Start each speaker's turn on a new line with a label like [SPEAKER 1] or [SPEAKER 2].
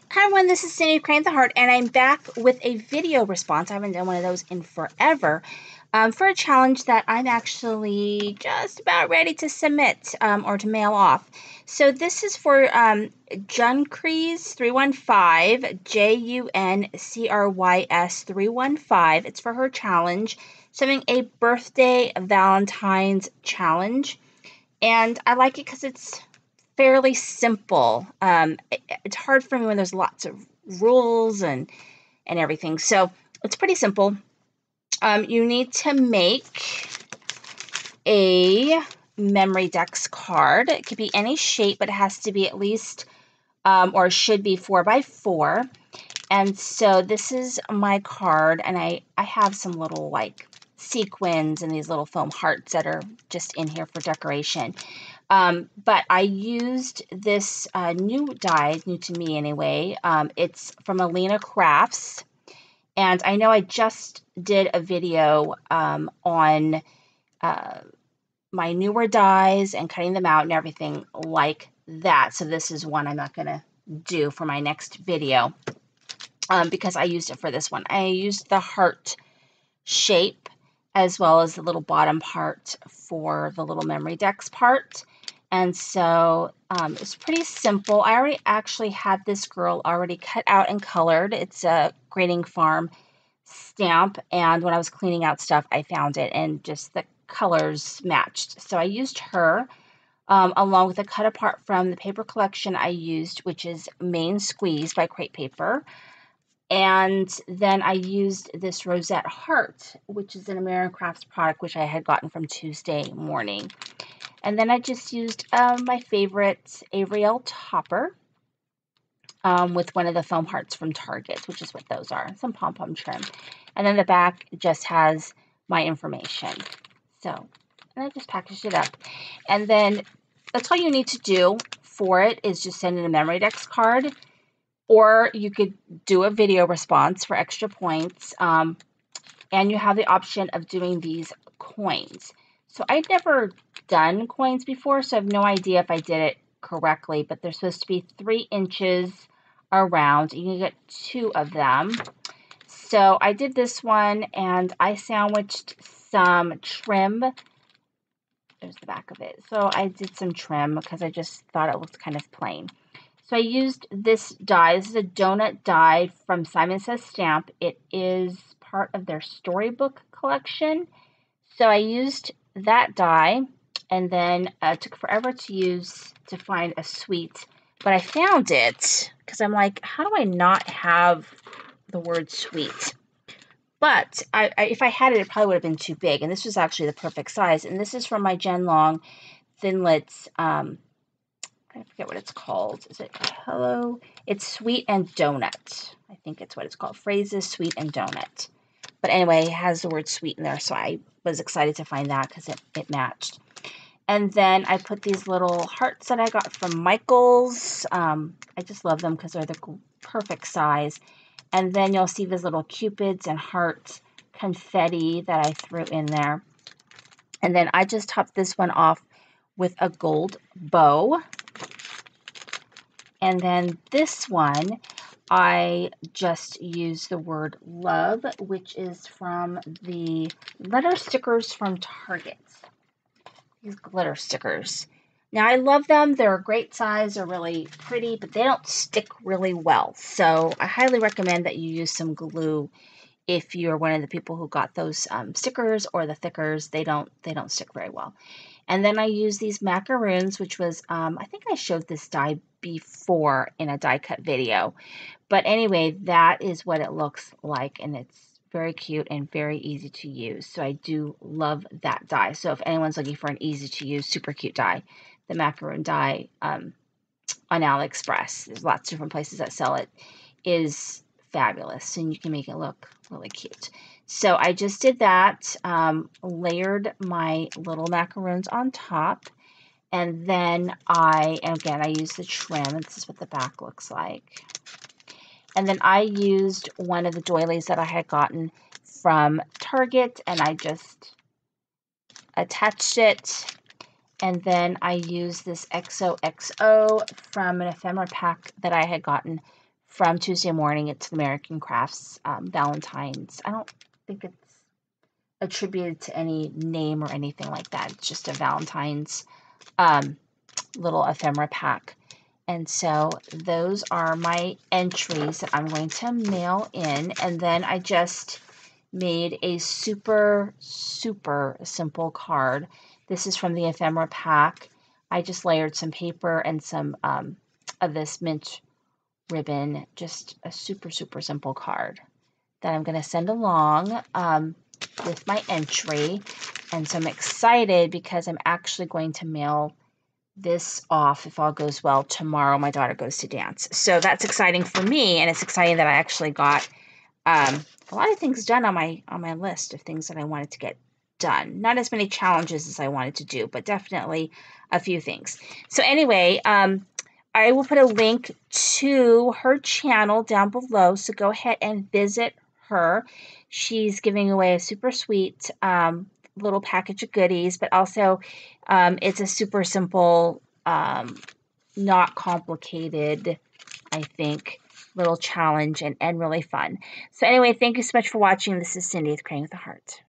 [SPEAKER 1] Hi everyone, this is Cindy Crane the Heart, and I'm back with a video response. I haven't done one of those in forever for a challenge that I'm actually just about ready to submit or to mail off. So this is for Juncrys 315, Juncrys 315. It's for her challenge, something a birthday Valentine's challenge, and I like it because it's fairly simple. It's hard for me when there's lots of rules and everything. So it's pretty simple. You need to make a Memorydex card. It could be any shape, but it has to be at least, or should be 4x4. And so this is my card, and I have some little like sequins and these little foam hearts that are just in here for decoration. But I used this new die, new to me anyway. It's from Alina Crafts. And I know I just did a video on my newer dies and cutting them out and everything like that. So this is one I'm not going to do for my next video because I used it for this one. I used the heart shape as well as the little bottom part for the little Memorydex part. And so it's pretty simple. I already actually had this girl already cut out and colored. It's a Grading Farm stamp, and when I was cleaning out stuff, I found it, and just the colors matched. So I used her along with a cut apart from the paper collection I used, which is Main Squeeze by Crate Paper. And then I used this Rosette Heart, which is an American Crafts product, which I had gotten from Tuesday Morning. And then I just used my favorite Ariel topper with one of the foam hearts from Target, which is what those are, some pom-pom trim. And then the back just has my information. So, and I just packaged it up. And then that's all you need to do for it is just send in a Memorydex card, or you could do a video response for extra points. And you have the option of doing these coins. So I'd never done coins before, so I have no idea if I did it correctly, but they're supposed to be 3 inches around. You can get 2 of them. So I did this one, and I sandwiched some trim. There's the back of it. So I did some trim because I just thought it looked kind of plain. So I used this die. This is a donut die from Simon Says Stamp. It is part of their storybook collection. So I used that die, and then it took forever to find a sweet, but I found it because I'm like, how do I not have the word sweet? But if I had it, it probably would have been too big, and this was actually the perfect size. And this is from my Jen Long Thinlits. I forget what it's called. Is it Hello? It's Sweet and Donut. I think it's what it's called. Phrases, Sweet and Donut. But anyway, it has the word sweet in there, so I was excited to find that because it matched. And then I put these little hearts that I got from Michaels. I just love them because they're the perfect size. And then you'll see these little cupids and hearts confetti that I threw in there. And then I just topped this one off with a gold bow. And then this one, I just used the word love, which is from the letter stickers from Target. These glitter stickers. Now, I love them. They're a great size. They're really pretty, but they don't stick really well. So I highly recommend that you use some glue if you're one of the people who got those stickers or the thickers. They don't stick very well. And then I use these macaroons, which was, I think I showed this die before in a die cut video. But anyway, that is what it looks like, and it's very cute and very easy to use. So I do love that die. So if anyone's looking for an easy to use, super cute die, the macaroon die on AliExpress, there's lots of different places that sell it, is fabulous, and you can make it look really cute. So I just did that, layered my little macaroons on top, and then I used the trim. This is what the back looks like. And then I used one of the doilies that I had gotten from Target, and I just attached it. And then I used this XOXO from an ephemera pack that I had gotten from Tuesday Morning. It's the American Crafts Valentine's. I don't think it's attributed to any name or anything like that. It's just a Valentine's little ephemera pack. And so those are my entries that I'm going to mail in. And then I just made a super, super simple card. This is from the ephemera pack. I just layered some paper and some of this mint ribbon. Just a super, super simple card that I'm going to send along with my entry. And so I'm excited because I'm actually going to mail this off, if all goes well, tomorrow. My daughter goes to dance. So that's exciting for me, and it's exciting that I actually got a lot of things done on my list of things that I wanted to get done. Not as many challenges as I wanted to do, but definitely a few things. So anyway, I will put a link to her channel down below, so go ahead and visit her. She's giving away a super sweet little package of goodies, but also it's a super simple, not complicated, I think, little challenge and really fun. So anyway, thank you so much for watching. This is Cindy with Crafting with a Heart.